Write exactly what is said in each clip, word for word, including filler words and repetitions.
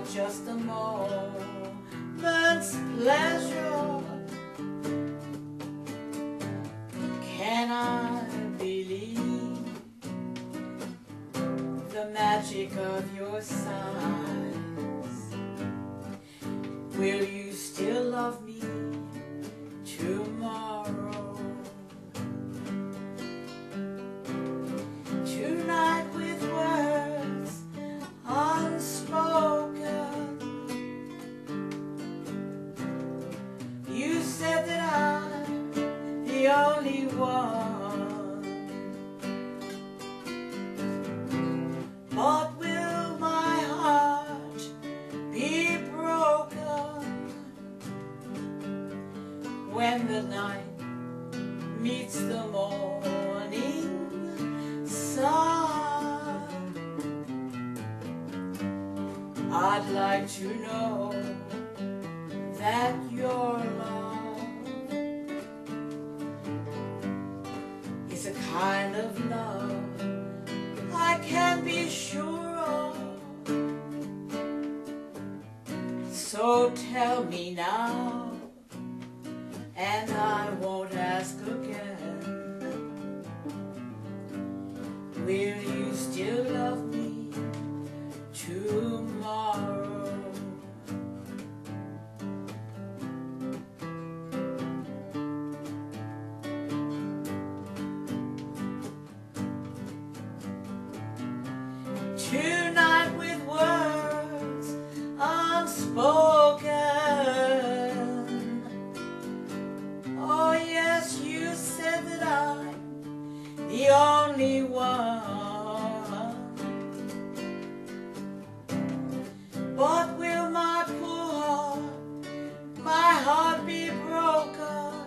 just a moment's pleasure. Can I believe the magic of your signs? Will you still love me tomorrow? Tonight with words unspoken, you said that I'm the only one. But will my heart be broken when the night meets the morning sun? I'd like to know that your love is a kind of love I can be sure of. So tell me now, and I won't ask again. Will you still love me tomorrow? Tonight with words unspoken, oh yes, you said that I'm the only one. But will my poor heart, my heart be broken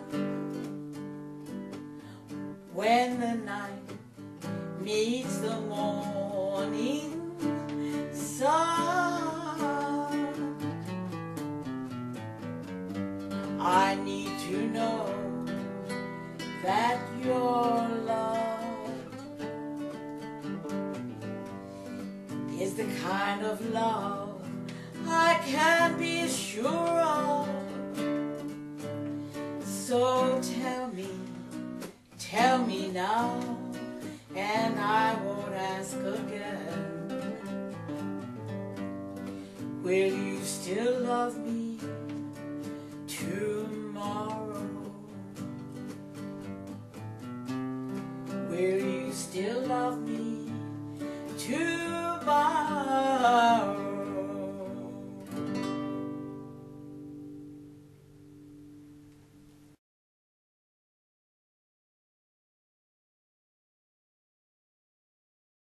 when the night meets the morning sun? I need to know that your love is the kind of love I can be sure of. So tell me, tell me now, and I won't ask again. Will you still love me